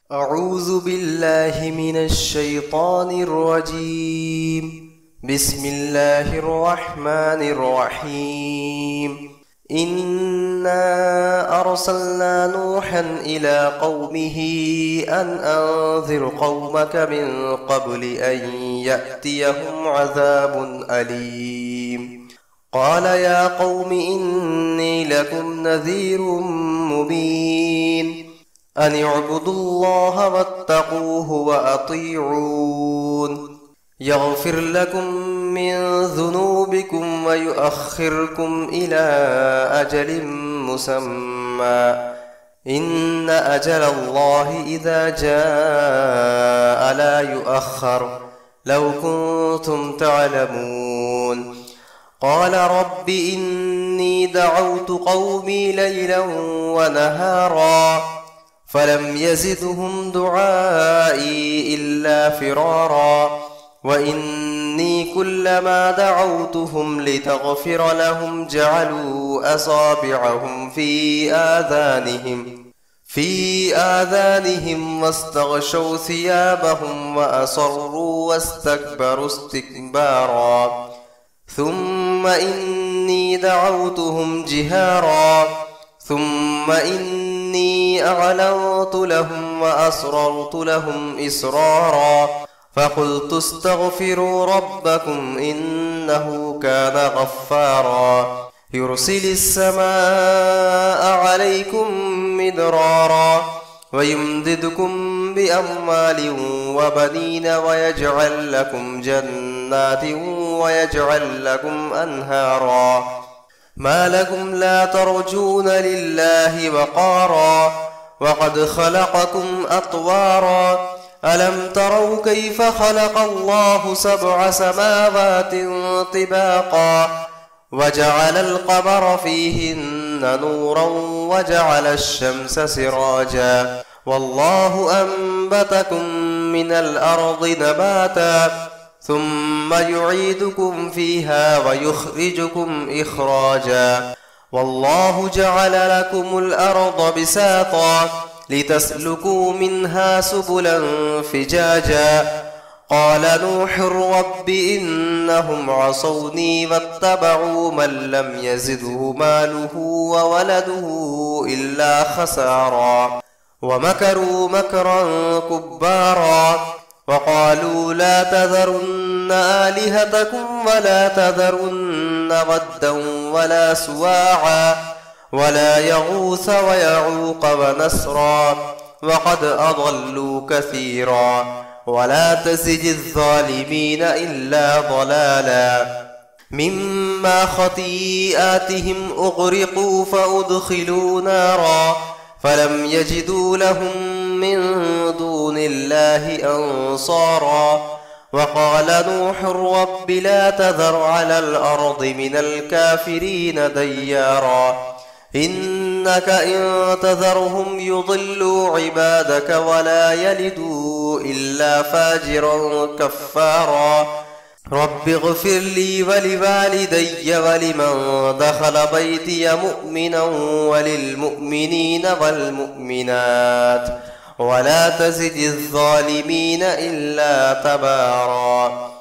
أعوذ بالله من الشيطان الرجيم. بسم الله الرحمن الرحيم. إنا أرسلنا نوحا إلى قومه أن أنذر قومك من قبل أن يأتيهم عذاب أليم. قال يا قوم إني لكم نذير مبين أن اعبدوا الله واتقوه وأطيعون يغفر لكم من ذنوبكم ويؤخركم إلى أجل مسمى إن أجل الله إذا جاء لا يؤخر لو كنتم تعلمون. قال رب إني دعوت قومي ليلا ونهارا فلم يزدهم دعائي إلا فرارا وإني كلما دعوتهم لتغفر لهم جعلوا أصابعهم في آذانهم واستغشوا ثيابهم وأصروا واستكبروا استكبارا ثم إني دعوتهم جهارا ثم إني أعلنت لهم وأسررت لهم إسرارا فقلت استغفروا ربكم إنه كان غفارا يرسل السماء عليكم مدرارا ويمددكم بأموال وبنين ويجعل لكم جنات ويجعل لكم أنهارا ما لكم لا ترجون لله وقارا وقد خلقكم أطوارا ألم تروا كيف خلق الله 7 سماوات طباقا وجعل القمر فيهن نورا وجعل الشمس سراجا والله أنبتكم من الأرض نباتا ثم يعيدكم فيها ويخرجكم إخراجا والله جعل لكم الأرض بساطا لتسلكوا منها سبلا فجاجا قال نوح رب إنهم عصوني واتبعوا من لم يزده ماله وولده إلا خسارا ومكروا مكرا كبارا وقالوا لا تذرن آلهتكم ولا تذرن ودا ولا سواعا ولا يغوث ويعوق ونسرا وقد أضلوا كثيرا ولا تزد الظالمين إلا ضلالا مما خطيئاتهم أغرقوا فأدخلوا نارا فلم يجدوا لهم من دون الله أنصارا وقال نوح رب لا تذر على الأرض من الكافرين ديارا إنك إن تذرهم يضلوا عبادك ولا يلدوا إلا فاجرا كفارا رب اغفر لي ولوالدي ولمن دخل بيتي مؤمنا وللمؤمنين والمؤمنات ولا تزد الظالمين إلا تبارا.